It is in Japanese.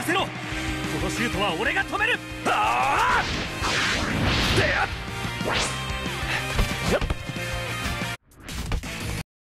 せろ。このシュートは俺が止める。ああ